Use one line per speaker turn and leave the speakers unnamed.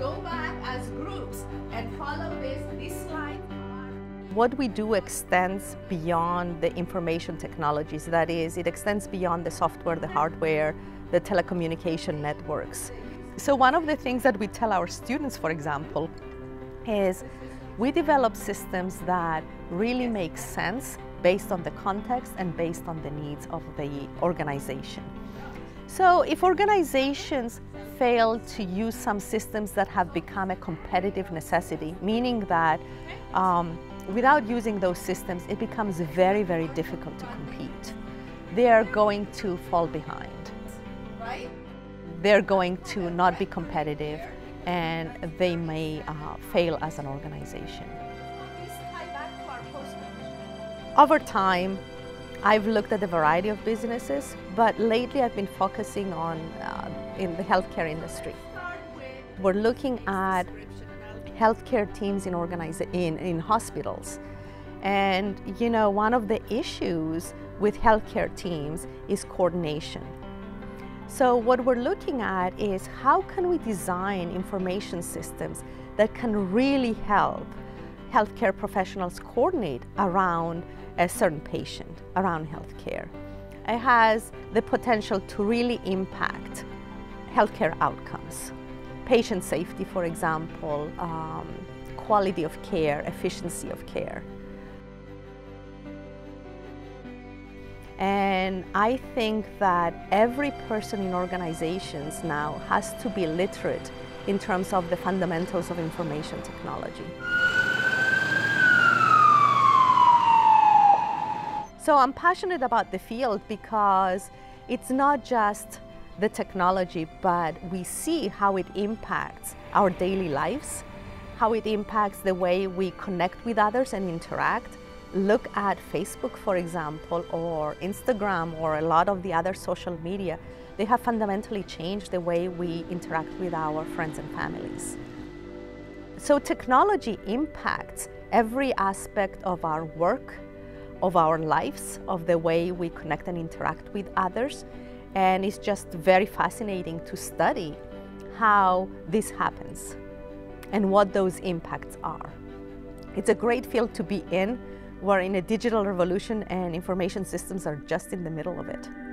go back as groups and follow this line.
What we do extends beyond the information technologies. That is, it extends beyond the software, the hardware, the telecommunication networks. So one of the things that we tell our students, for example, is we develop systems that really make sense based on the context and based on the needs of the organization. So if organizations fail to use some systems that have become a competitive necessity, meaning that without using those systems, it becomes very, very difficult to compete. They are going to fall behind.
Right?
They're going to not be competitive, and they may fail as an organization. Over time, I've looked at a variety of businesses, but lately I've been focusing on in the healthcare industry. We're looking at healthcare teams in hospitals. And you know, one of the issues with healthcare teams is coordination. So what we're looking at is how can we design information systems that can really help healthcare professionals coordinate around a certain patient, around healthcare. It has the potential to really impact healthcare outcomes. Patient safety, for example, quality of care, efficiency of care. And I think that every person in organizations now has to be literate in terms of the fundamentals of information technology. So I'm passionate about the field because it's not just the technology, but we see how it impacts our daily lives, how it impacts the way we connect with others and interact. Look at Facebook, for example, or Instagram, or a lot of the other social media. They have fundamentally changed the way we interact with our friends and families. So technology impacts every aspect of our work, of our lives, of the way we connect and interact with others. And it's just very fascinating to study how this happens and what those impacts are. It's a great field to be in. We're in a digital revolution and information systems are just in the middle of it.